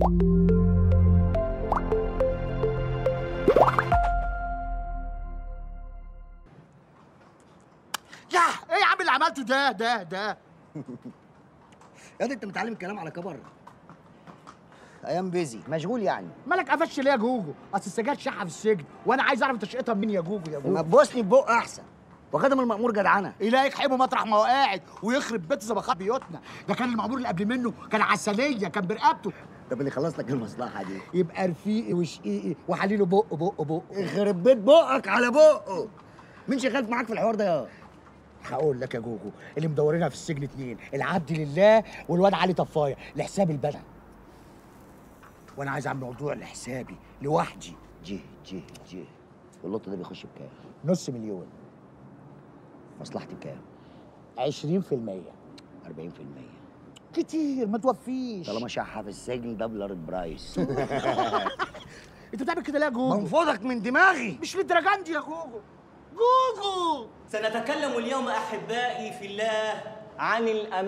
ايه يا عم اللي عملته ده؟ يا دي انت متعلم الكلام على كبر. ايام بيزي مشغول يعني. مالك قفش ليه يا جوجو؟ اصل السجاير شحه في السجن وانا عايز اعرف تشقيتها منين يا جوجو يا جوجو. ما تبوسني ببق احسن. وخدم المأمور جدعنه. إلهي يحبه مطرح ما هو قاعد ويخرب بيت زبخات بيوتنا. ده كان المأمور اللي قبل منه كان عسليه، كان برقبته. طب اللي خلص لك المصلحه دي يبقى رفيقي وشقيقي وحليله بق. يخرب بيت بقك على بقه. مين شغال معاك في الحوار ده يا؟ هقول لك يا جوجو، اللي مدورينها في السجن اتنين، العبد لله والواد علي طفايه لحساب البلد. وانا عايز اعمل موضوع لحسابي لوحدي. جه واللوت ده بيخش بكام؟ نص مليون. مصلحتي بكام؟ 20%. 40%. كتير ما توفيش. طالما شحه في السجن دبلر برايس. انت بتعمل كده ليه يا جوجو؟ منفوضك من دماغي. مش للدرجه دي يا جوجو. سنتكلم اليوم أحبائي في الله عن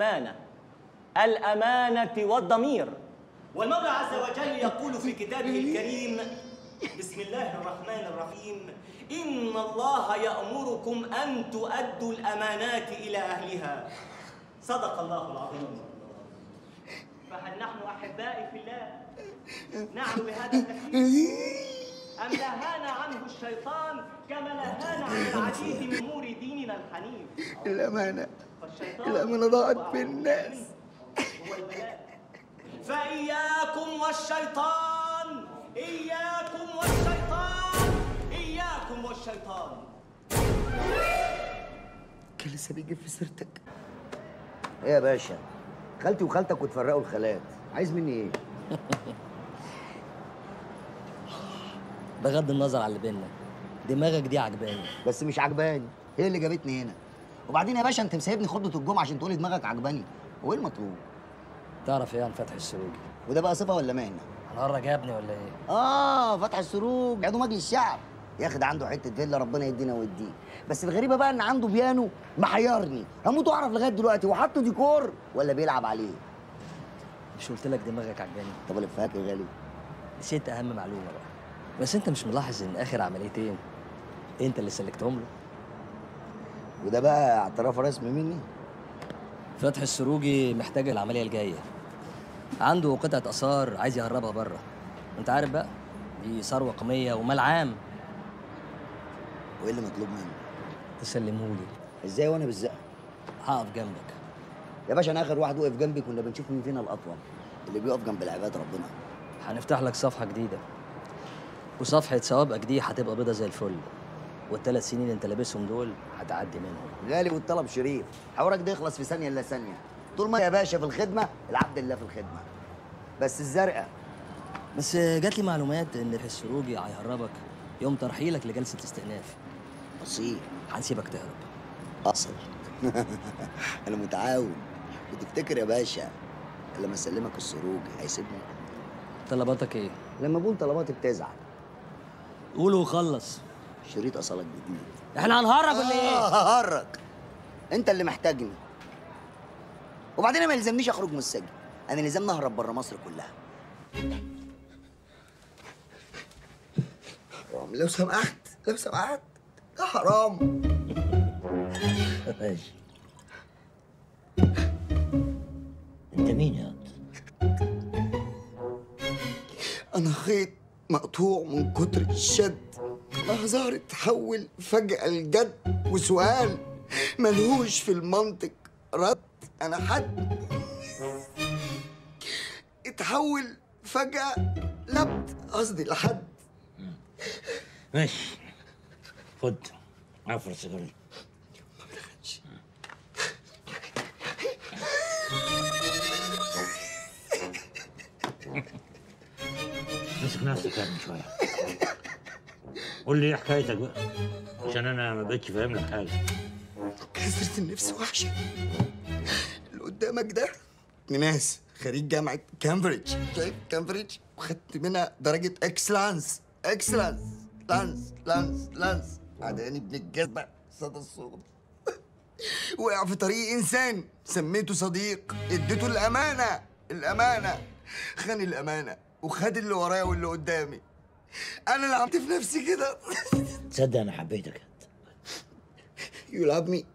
الأمانة والضمير. والمولى عز وجل يقول في كتابه الكريم: بسم الله الرحمن الرحيم: إن الله يأمركم أن تؤدوا الأمانات إلى أهلها. صدق الله العظيم. فهل نحن أحبائي في الله نعمل بهذا التكليف؟ أم لهانا عنه الشيطان كما لهانا عن العديد من أمور ديننا الحنيف؟ الأمانة ضاعت في الناس. هو البلاء. فإياكم والشيطان، إياكم والشيطان. كان لسه بيجي في سيرتك. ايه يا باشا؟ خالتي وخالتك وتفرقوا الخالات، عايز مني ايه؟ بغض النظر على اللي بينا، دماغك دي عجباني. بس مش عجباني، هي اللي جابتني هنا. وبعدين يا باشا انت مسيبني خطبه الجمعه عشان تقولي دماغك عجباني، هو ايه المطلوب؟ تعرف ايه عن فتحي السروجي؟ وده بقى صفه ولا مهنه؟ هنهرج يا ابني ولا ايه؟ فتحي السروج عضو مجلس الشعب، ياخد عنده حته فيلا ربنا يدينا ويديه. بس الغريبه بقى ان عنده بيانو محيرني، هموت واعرف لغايه دلوقتي هو حاطه ديكور ولا بيلعب عليه. مش قلت لك دماغك عجباني؟ طب اللي فاكر يا غالي؟ نسيت اهم معلومه بقى. بس انت مش ملاحظ ان اخر عمليتين انت اللي سلكتهم له؟ وده بقى اعتراف رسمي مني؟ فتحي السروجي محتاج العمليه الجايه، عنده قطعه اثار عايز يهربها بره. انت عارف بقى دي ثروه قوميه ومال عام. وايه اللي مطلوب مني؟ تسلمهولي. ازاي وانا بالزقه؟ هقف جنبك يا باشا. انا اخر واحد وقف جنبي كنا بنشوف مين فينا الاطول، اللي بيقف جنب العباد ربنا. هنفتح لك صفحه جديده، وصفحه سوابقك دي هتبقى بيضه زي الفل، وال3 سنين انت لابسهم دول هتعدي منهم. غالي والطلب شريف، حوارك ده يخلص في ثانيه الا ثانيه. طول ما يا باشا في الخدمه العبد لله في الخدمه. بس الزرقاء. بس جات لي معلومات ان السروجي هيهربك يوم ترحيلك لجلسه استئناف. اصيل. هنسيبك تهرب. اصل. انا متعاون. وتفتكر يا باشا لما اسلمك السروجي هيسيبني؟ طلباتك ايه؟ لما بقول طلباتي بتزعل. قول وخلص. شريط اصلك جديد. احنا هنهرج ولا ايه؟ ههرج. انت اللي محتاجني. وبعدين أنا ما يلزمنيش اخرج من السجن، انا لازمني اهرب بره مصر كلها. حرام لو سمحت، لو سمحت، ده حرام. ماشي. انت مين يا واد؟ انا خيط مقطوع من كتر الشد، لحظة اتحول فجأة لجد، وسؤال ملهوش في المنطق رد. انا حد اتحول فجأة لبد، قصدي لحد. ماشي، خد عفر سيجاره. امسك نفسك يا ابني شويه. قول لي ايه حكايتك بقى، عشان انا ما بقتش فاهم لك حاجه. كسرة النفس وحشة. اللي قدامك ده ناس خريج جامعة كامبريدج، شايف كامبريدج؟ وخدت منها درجة اكسلانس، اكسلانس، لانس. عداني ابن الجذبة صدى الصوت. وقع في طريق إنسان سميته صديق، اديته الأمانة. خان الامانه وخد اللي ورايا واللي قدامي. انا اللي عملت في نفسي كده. تصدق انا حبيتك يو لاف مي.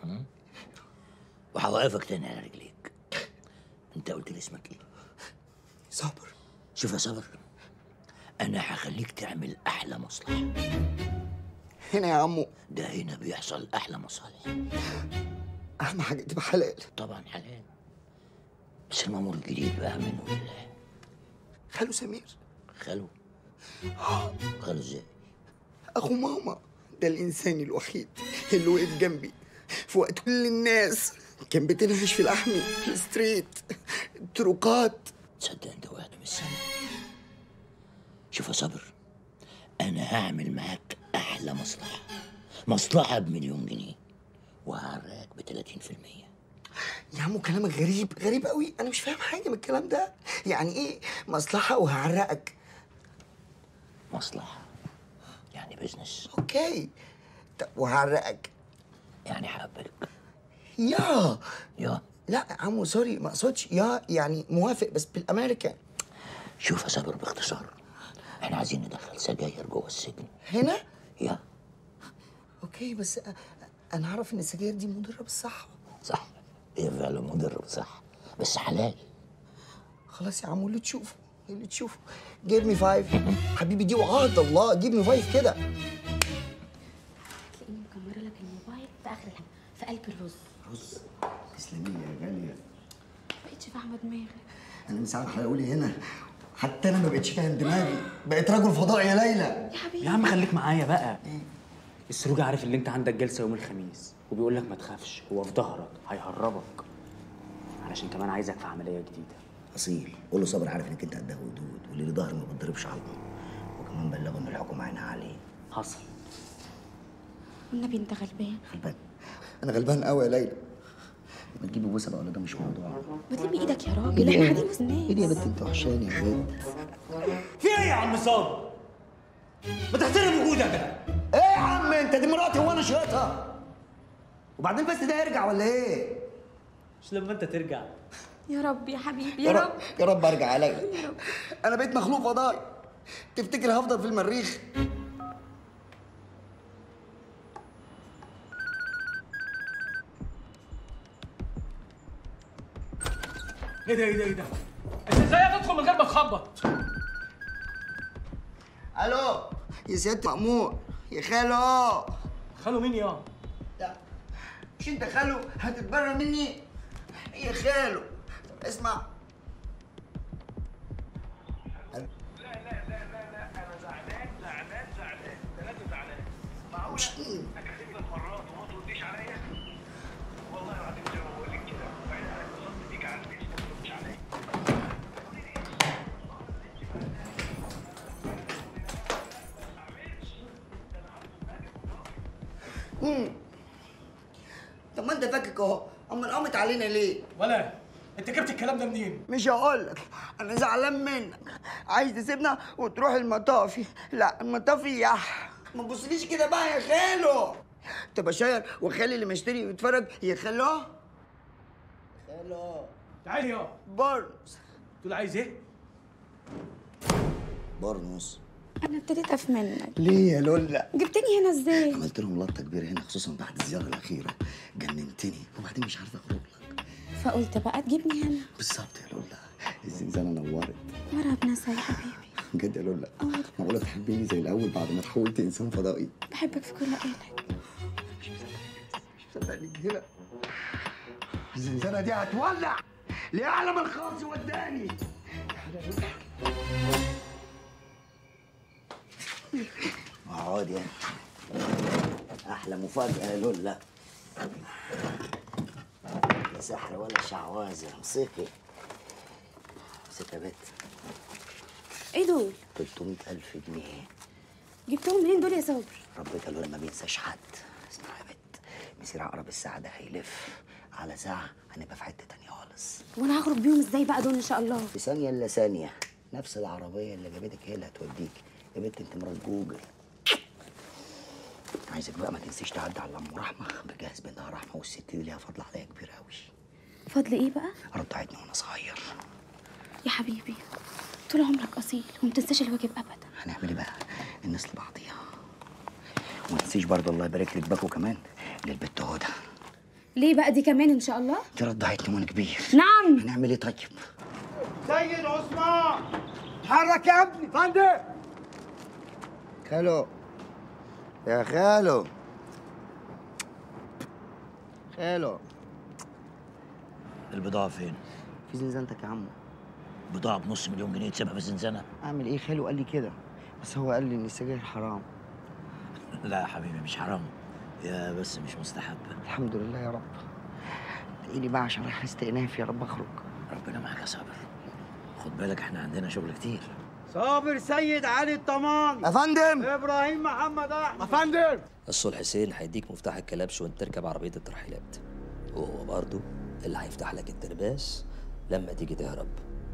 وهوقفك تاني على رجليك. انت قلت لي اسمك ايه؟ صابر. شوف يا صابر، انا هخليك تعمل احلى مصلحه. هنا يا عمو ده هنا بيحصل احلى مصالح. اهم حاجه تبقى حلال. طبعا حلال، بس المأمور الجديد بقى منه لله. خالو سمير. خالو؟ خالو ازاي؟ اخو ماما ده الانسان الوحيد اللي وقف جنبي في وقت كل الناس كان بتنهش في لحمي في الستريت الطرقات. تصدق انت وقعت من السما. شوف يا صابر، انا هعمل معاك احلى مصلحه، مصلحه ب1,000,000 جنيه، وهعرقك ب30%. يا عمو كلامك غريب قوي. انا مش فاهم حاجه من الكلام ده. يعني ايه مصلحه وهعرقك؟ مصلحه يعني بزنس. اوكي. طب وهعرقك؟ يعني هقبلك. يا يا لا يا عمو سوري ما اقصدش يا، يعني موافق بس بالامريكان. شوف يا صابر، باختصار احنا عايزين ندخل سجاير جوه السجن. هنا؟ يا اوكي بس انا اعرف ان السجاير دي مضره بالصحه. صح، هي فعلا مضر صح، بس حلال. خلاص يا عمو اللي تشوفه جيب مي 5 حبيبي دي وعهد الله. جيب مي 5 كده. تلاقيني مكمره لك الموبايل في اخر في قلب الرز. رز؟ تسلمي يا غاليه. بقيتش فاهمه دماغك. انا من ساعه حلقولي هنا حتى انا ما بقتش فاهم دماغي. بقيت رجل فضاء يا ليلى. يا حبيبي يا عم خليك معايا بقى. السروجي عارف ان انت عندك جلسه يوم الخميس وبيقول لك ما تخافش، هو في ظهرك هيهربك علشان كمان عايزك في عمليه جديده. اصيل. قول له صابر عارف انك انت قدها ودود، واللي له ظهر ما بتضربش عظمه، وكمان بلغه ان الحكومه عينها عليه. حصل. والنبي انت غلبان. غلبان؟ انا غلبان قوي يا ليلى. ما تجيبي بوسه بقى ولا ده مش موضوع؟ ما تلمي ايدك يا راجل، احنا قاعدين وسط الناس. ايه دي يا بنت انت وحشاني يا بنت. في ايه يا عم صابر؟ ما تحترم وجودك ده. ايه يا عم انت دي مراتي وانا شايطها. وبعدين بس ده يرجع ولا ايه؟ مش لما انت ترجع. يا رب يا حبيبي يا رب. يا رب ارجع يا ليلى. انا بقيت مخلوق فضائي. تفتكر هفضل في المريخ؟ ايه ده؟ انت ازاي هتدخل من غير ما تخبط؟ الو يا سياده مأمور يا خالو. خالو مين يا؟ لا مش انت خالو هتتبرى مني يا خالو. اسمع. لا انا زعلان ثلاثة زعلان. معقولة؟ اكلمك مرات وما ترديش عليا؟ والله العظيم زي ما بقول لك كده، وبعدين انا اتصلت بيك على البيت وما ترديش عليا. طب ما انت فاكك اهو، امال قامت علينا ليه؟ ولا انت جبت الكلام ده منين؟ مش هقول لك، انا زعلان منك. عايز تسيبنا وتروح المطافي. لا المطافي يح. ما تبصليش كده بقى يا خالو. تبقى شاير وخالي اللي مشتري ويتفرج يا خالو. خالو تعالي يا. بارنس. تقول عايز ايه؟ برنس. انا ابتديت اف منك. ليه يا لولا؟ جبتني هنا ازاي؟ عملت لهم لطه كبيره هنا خصوصا بعد الزياره الاخيره. جننتني وبعدين مش عارفه اخرج لك. فقلت بقى تجيبني هنا. بالظبط يا لولا. الزنزانه نورت. مرة بنسى يا حبيبي. بجد يا لولا. معقوله تحبيني زي الاول بعد ما تحولت انسان فضائي؟ بحبك في كل قولك. مش مصدقني هنا. الزنزانه دي هتولع. ليعلم الخاص وداني. اقعد يا احلى مفاجاه يا لولا. لا سحر ولا شعوذه. امسكي امسكي يا بت. ايه دول؟ 300,000 جنيه. جبتهم منين دول يا صابر؟ ربك لولا ما بينساش حد. اسمع يا بت، مسير عقرب الساعه ده هيلف على ساعه هنبقى في حته تانيه خالص. وانا هخرج بيهم ازاي بقى دول ان شاء الله؟ في ثانيه الا ثانيه. نفس العربيه اللي جابتك هي اللي هتوديك. يا بت انت مرات جوجل. عايزك بقى ما تنسيش تعدي على ام رحمه بجهز بنتها رحمه، والست دي ليها فضل عليا كبير قوي. فضل ايه بقى؟ رضعتني وانا صغير. يا حبيبي طول عمرك اصيل وما تنساش الواجب ابدا. هنعمل ايه بقى؟ الناس لبعضيها. وما تنسيش برضه الله يبارك لك باكو كمان للبت هدى. ليه بقى دي كمان ان شاء الله؟ دي رضعت ليمون كبير. نعم. هنعمل ايه طيب؟ سيد عثمان اتحرك يا ابني. فندم خالو يا خالو. خالو البضاعة فين؟ في زنزانتك يا عمو. بضاعة بنص مليون جنيه تسيبها في الزنزانة؟ اعمل ايه؟ خالو قال لي كده، بس هو قال لي ان السجاير حرام. لا يا حبيبي مش حرام، يا بس مش مستحب. الحمد لله يا رب. ادعي لي بقى عشان رايح استئناف، يا رب اخرج. ربنا معاك يا صابر، خد بالك احنا عندنا شغل كتير. صابر سيد علي الطمان. يا فندم. ابراهيم محمد احمد. يا فندم الصلح حسين هيديك مفتاح الكلبش وانت تركب عربيه الترحيلات، وهو برضه اللي هيفتح لك الترباس لما تيجي تهرب.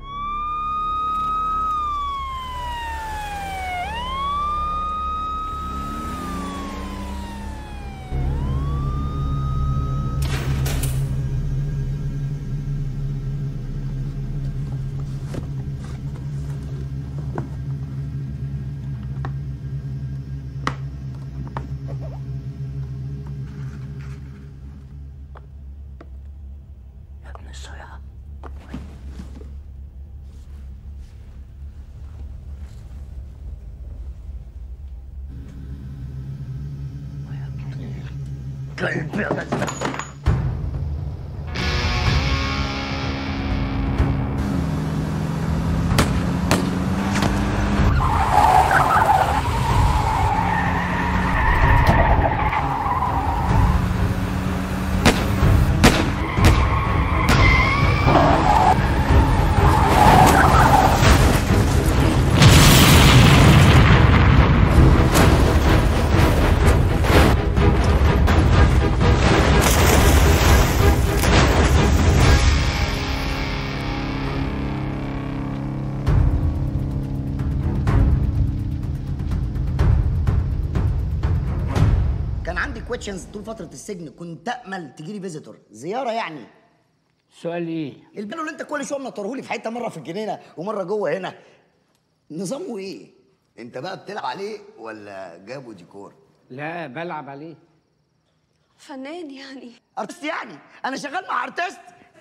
كويشنز طول فتره السجن، كنت امل تجيلي فيزيتور زياره يعني. سؤال ايه؟ البانو اللي انت كل شويه منطرهولي في حته، مره في الجنينه ومره جوه هنا، نظامه ايه؟ انت بقى بتلعب عليه ولا جابوا ديكور؟ لا بلعب عليه. فنان يعني. ارتست يعني؟ انا شغال مع ارتست.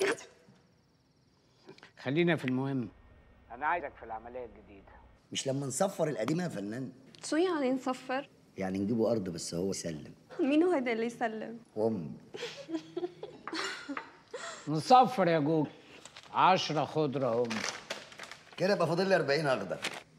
خلينا في المهم. انا عايزك في العمليه الجديده. مش لما نصفر القديمه يا فنان؟ شو يعني نصفر؟ يعني نجيبه ارض بس هو يسلم. مين هو هيدا اللي يسلم؟ امي. نصفر يا جوج. 10 خضره هم. كده يبقى فاضل لي 40 اخضر.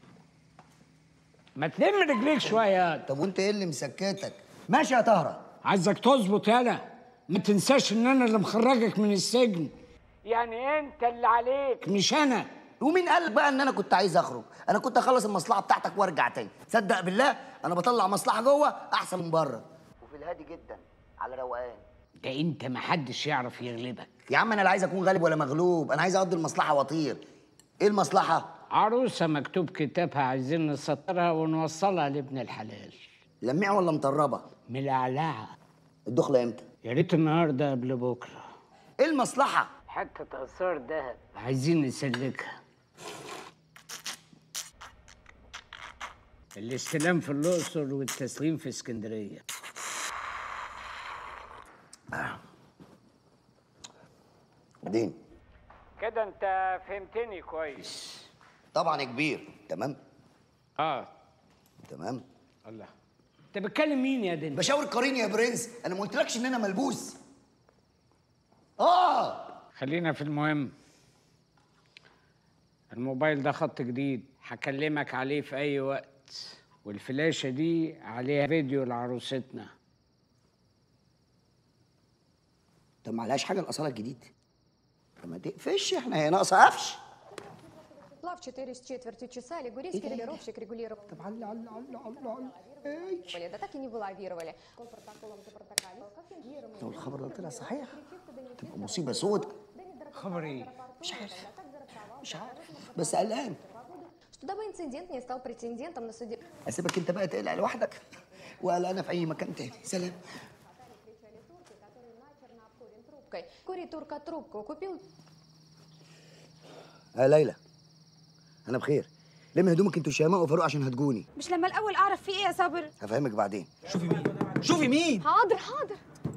ما تلم رجليك شويه. طب وانت ايه اللي مسكتك؟ ماشي يا طهره. عايزك تظبط يالا، ما تنساش ان انا اللي مخرجك من السجن. يعني انت اللي عليك مش انا. ومين قال لك بقى ان انا كنت عايز اخرج؟ انا كنت اخلص المصلحه بتاعتك وارجع تاني. تصدق بالله انا بطلع مصلحه جوه احسن من بره، وفي الهادي جدا على روقان. ده انت ما حدش يعرف يغلبك. يا عم انا لا عايز اكون غالب ولا مغلوب، انا عايز اقضي المصلحه واطير. ايه المصلحه؟ عروسه مكتوب كتابها عايزين نسطرها ونوصلها لابن الحلال. لميعه ولا مطربه؟ ملعلعه. الدخله امتى؟ يا ريت النهارده قبل بكره. ايه المصلحه؟ حته اثار دهب عايزين نسلكها. الاستلام في الاقصر والتسليم في اسكندريه. بعدين كده انت فهمتني كويس. طبعا يا كبير. تمام. تمام. الله، انت بتكلم مين يا دنيا؟ بشاور قريني يا برنس، انا ما قلتلكش ان انا ملبوس. خلينا في المهم. الموبايل ده خط جديد هكلمك عليه في اي وقت، والفلاشة دي عليها فيديو لعروستنا. طب ما عليهاش حاجه الاصاله الجديد؟ طب ما تقفش، احنا هي ناقصه قفش. Плав 4,75 часа лигурийский регулировщик регулировал. Да так и не вылавировали. По протоколам запротоколил. لو الخبر ده طلع صحيح تبقى مصيبه سود. خبر ايه؟ مش عارف بس قلقان. Что дабы инцидент не стал претендентом на суде. اسيبك انت بقى تقلق لوحدك وقلقانه في اي مكان تاني. سلام. Курит турка трубку, купил. ليلى انا بخير. لم هدومك انتوا شيماء وفاروق عشان هتجوني. مش لما الاول اعرف في ايه يا صابر؟ هفهمك بعدين. شوفي مين؟ حاضر حاضر.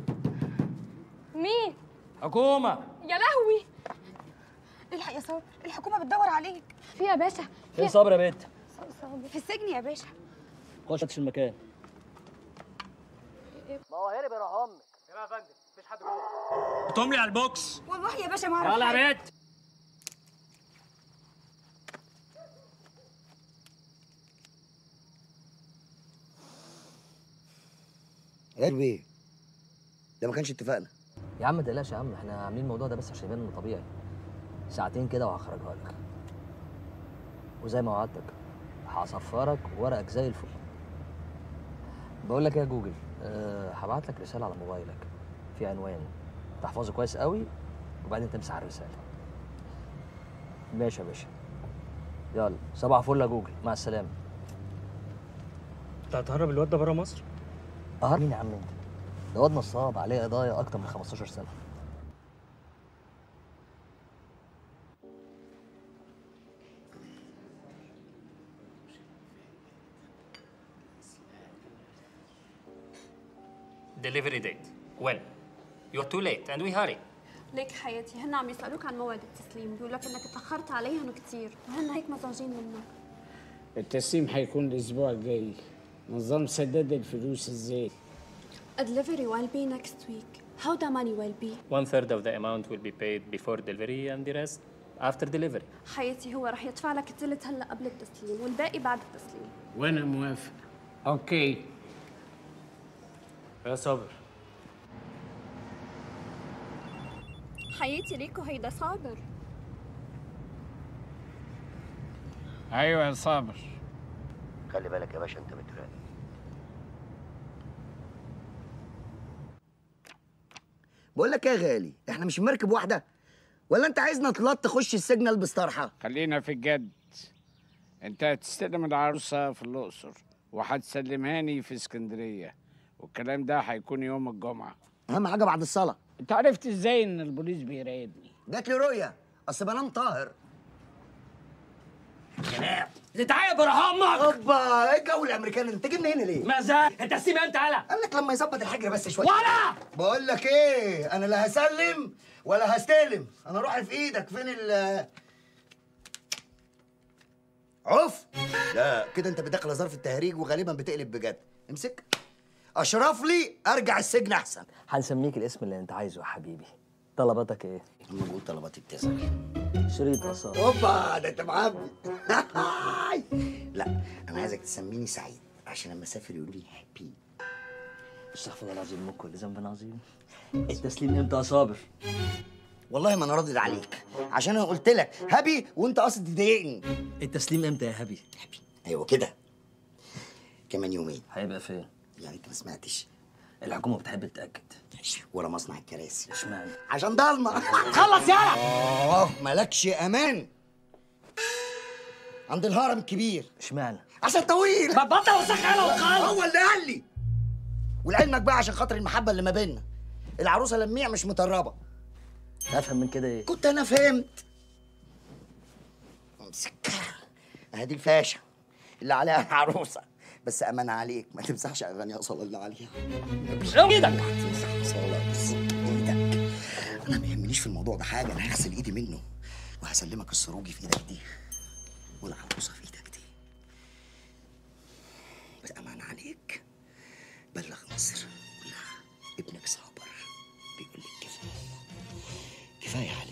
مين؟ حكومه. يا لهوي. الحق يا صابر، الحكومه بتدور عليك. في يا باشا. فين صابر يا بنت؟ صابر في السجن يا باشا. خش فتش المكان. ما هو هرب يا روح امك. يا فندم مفيش حد جوه. حطهم لي على البوكس. والله يا باشا ما اعرف. يلا يا بنت. قالوا ايه؟ ده ما كانش اتفقنا. يا عم ما تقلقش يا عم، احنا عاملين الموضوع ده بس عشان يبان انه طبيعي. ساعتين كده وهخرجها لك. وزي ما وعدتك هصفرك ورقك زي الفل. بقول لك ايه يا جوجل، هبعت لك رساله على موبايلك في عنوان تحفظه كويس قوي وبعدين تمسح الرساله. ماشي يا باشا. يلا صباح الفل يا جوجل، مع السلامه. انت هتهرب الواد ده بره مصر؟ قهر مين يا عم انت؟ ده واد نصاب عليه قضايا اكتر من 15 سنه. Delivery date. When? You're too late and we hurry. ليك حياتي، هن عم يسألوك عن موعد التسليم، بيقول لك انك اتأخرت عليهم كتير، وهن هيك مزعجين منك. التسليم هيكون الاسبوع الجاي. نظام سداد الفلوس ازاي؟ A delivery will be next week. How the money will be? 1/3 of the amount will be paid before delivery and the rest after delivery. حياتي هو رح يدفع لك الثلث هلا قبل التسليم والباقي بعد التسليم. وانا موافق. اوكي. يا صابر. حياتي ليكو هيدا صابر. ايوه يا صابر. خلي بالك يا باشا انت متراقب. بقول لك ايه يا غالي، احنا مش مركب واحده؟ ولا انت عايزنا نطلط تخش السجن البس طرحه؟ خلينا في الجد. انت هتستلم العروسه في الاقصر وهتسلمهاني في اسكندريه، والكلام ده هيكون يوم الجمعه. اهم حاجه بعد الصلاه. انت عرفت ازاي ان البوليس بيراقبني؟ جات لي رؤيه، اصل بنام طاهر. تتعايب يا روح امك. اوبا، ايه الجو الامريكاني انت جاي من هنا ليه؟ مزاج التسليم امتى يالا؟ قال لك لما يظبط الحجر بس شويه. ولا بقول لك ايه، انا لا هسلم ولا هستلم، انا روحي في ايدك. فين ال عف؟ لا كده انت بداخله ظرف التهريج وغالبا بتقلب بجد. امسك اشرف لي ارجع السجن احسن. هنسميك الاسم اللي انت عايزه يا حبيبي. طلباتك ايه؟ اما بقول طلباتي بتزعل. شريط اثار. اوبا ده انت معبي. لا انا عايزك تسميني سعيد عشان لما اسافر يقولوا لي هابي. استغفر الله العظيم من كل ذنب عظيم. التسليم امتى يا صابر؟ والله ما انا راضي عليك عشان انا قلت لك هابي وانت قاصد تضايقني. التسليم امتى يا هابي؟ هابي ايوه كده. كمان يومين. هيبقى فين؟ يعني انت ما سمعتش؟ الحكومه بتحب تتاكد. ورا مصنع الكراسي. اشمعنى؟ عشان ضلمه. خلص يالا. مالكش امان. عند الهرم الكبير. اشمعنى؟ عشان طويل. ما تبطل وسخانه وخلاص. هو اللي قال لي. ولعلمك بقى عشان خاطر المحبه اللي ما بيننا، العروسه لميع مش مطربه. افهم من كده ايه؟ كنت انا فهمت. امسك اهدي الفاشه اللي عليها العروسه، بس امان عليك ما تمسحش اغاني اصلا اللي عليها. ايدك. تمسح صلاه بس ايدك. انا ما يهمنيش في الموضوع ده حاجه، انا هغسل ايدي منه وهسلمك السروجي في ايدك دي والعروسه في ايدك دي. بامان عليك بلغ مصر كلها ابنك صابر بيقول لك كفايه كفايه عليك.